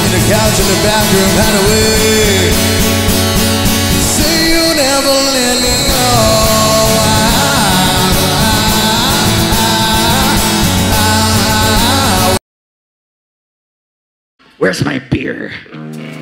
in the couch in the bathroom had a way. Say you never let me go. Where's my beer?